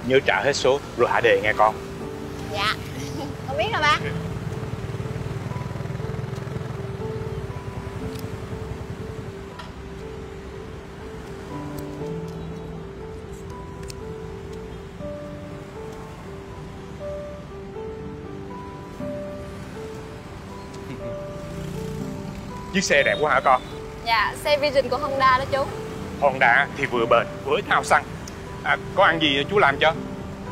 nhớ trả hết số rồi hạ đề nghe con. Dạ. Con biết rồi ba. Chiếc xe đẹp quá hả con? Dạ, xe Vision của Honda đó chú. Honda thì vừa bền vừa ít hao xăng. Có ăn gì chú làm cho?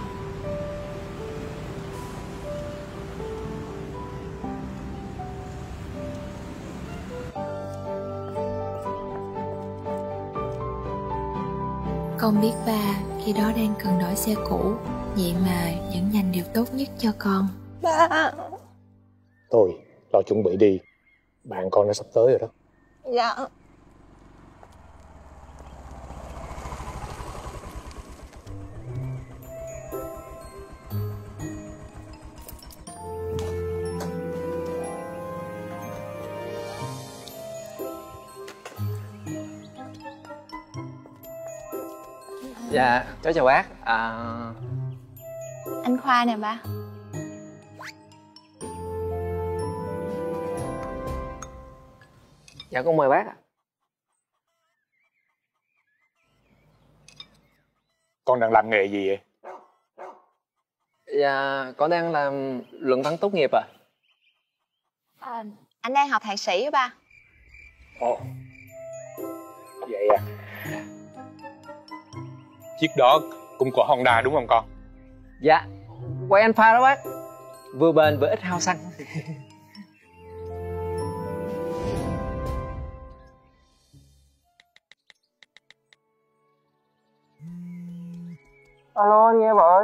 Con biết ba khi đó đang cần đổi xe cũ, vậy mà vẫn dành điều tốt nhất cho con. Ba. Thôi, lo chuẩn bị đi. Bạn con đã sắp tới rồi đó. Dạ. Dạ, cháu chào bác. Anh Khoa nè ba. Dạ con mời bác ạ. Con đang làm nghề gì vậy? Dạ, con đang làm luận văn tốt nghiệp ạ. Anh đang học thạc sĩ á ba. Ồ, vậy à? Chiếc đó cũng của Honda đúng không con? Dạ, quay Alpha đó bác. Vừa bền vừa ít hao xăng. Alo, anh nghe vợ.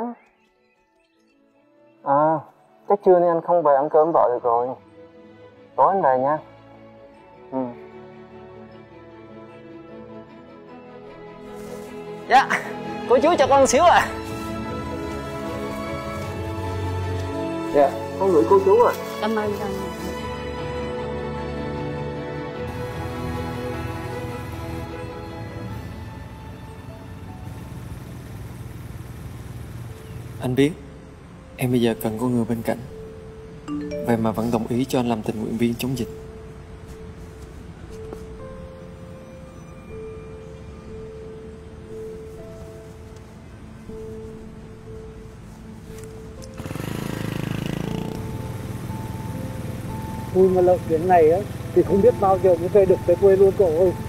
Chắc trưa nay anh không về ăn cơm vợ được rồi. Tối anh về nha. Dạ, cô chú cho con một xíu à. Dạ, con gửi cô chú rồi. Cảm ơn con. Anh biết em bây giờ cần có người bên cạnh, vậy mà vẫn đồng ý cho anh làm tình nguyện viên chống dịch. Tôi mà lợn chuyến này á thì không biết bao giờ mới về được tới quê luôn cậu ơi.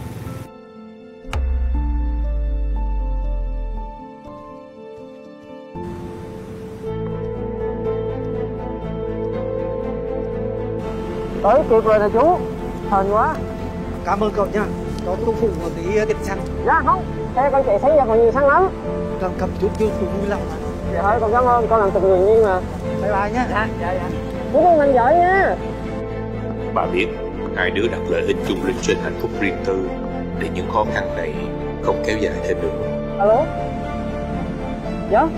Tới kịp rồi nè chú. Hên quá. Cảm ơn cậu nha. Cho tôi phụ một tí tiền xăng. Dạ không, xe con chạy sáng giờ còn nhiều xăng lắm. Cầm chút chứ tôi vui lắm mà. Dạ thôi con cảm ơn, con làm tình nguyện viên mà. Bye bye nhá. Dạ. Chú con mình giỏi nha. Bà biết hai đứa đặt lợi ích chung lên trên hạnh phúc riêng tư để những khó khăn này không kéo dài thêm nữa. Alo. Dạ.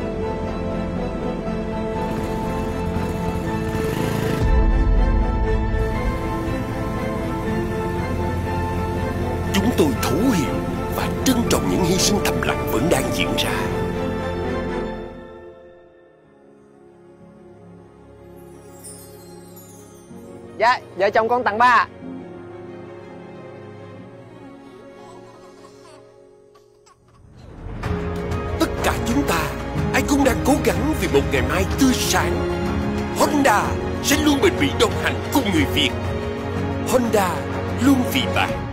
Chúng tôi thấu hiểu và trân trọng những hy sinh thầm lặng vẫn đang diễn ra. Dạ, vợ chồng con tặng ba. Tất cả chúng ta, ai cũng đang cố gắng vì một ngày mai tươi sáng. Honda sẽ luôn bền bỉ đồng hành cùng người Việt. Honda luôn vì bạn.